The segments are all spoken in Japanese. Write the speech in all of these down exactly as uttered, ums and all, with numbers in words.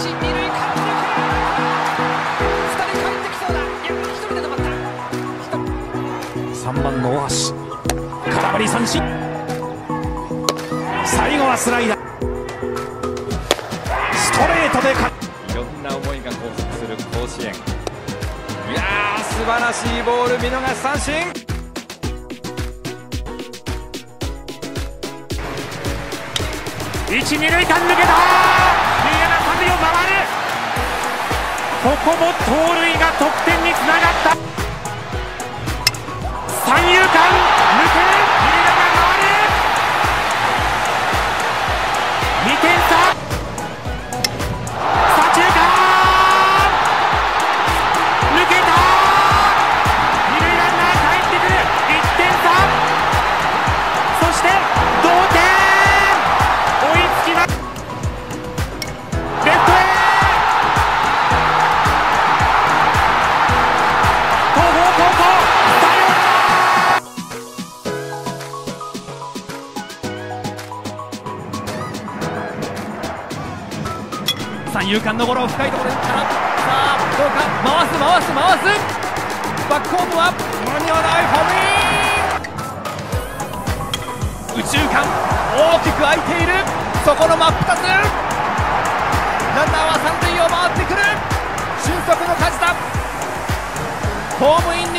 二塁から二人帰ってきそうだ。いや、一人で止まった。さんばんの大橋、空振り三振。最後はスライダー、ストレートでかいろんな思いが交錯する甲子園。いやー、素晴らしいボール、見逃し三振。一、二塁間抜けた。二塁ランナー三塁を回る。ここも盗塁が得点につながった。三遊間抜ける。二塁ランナー回る。にてん差。左中間抜けた。二塁ランナー帰ってくる。いってん差。そして同点。追いつきます。レフトへ。東邦高校サヨナラ。三遊間のゴロ、深いところに打ったら、さあどうか。回す回す回す。バックホームは間に合わない。ホームイン。右中間大きく空いている。そこの真っ二つ。ランナーは三塁を回ってくる。俊足の梶田、ホームインに。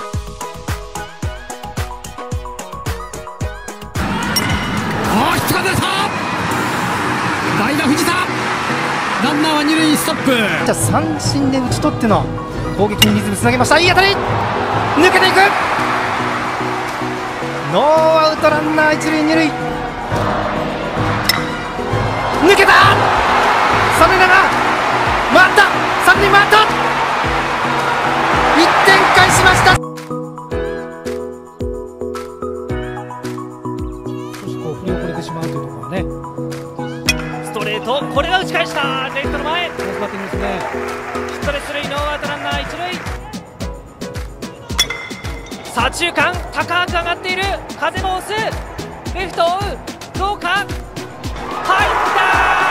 ああ、ヒットが出た。代打藤田、ランナーは二塁ストップ。じゃあ三振で打ち取っての攻撃にリズムつなげました。いい当たり、抜けていく。ノーアウトランナー一塁二塁。抜けた。三塁ランナー回った。三塁回った。いってん返しました。少しこう振り遅れてしまうというところはね。ストレート、これが打ち返した。レフトの前、ナイスバッティングですね。ヒットで出塁、ノーアウトランナー一塁。左中間高く上がっている。風も押す。レフトを追う。どうか。入ったー。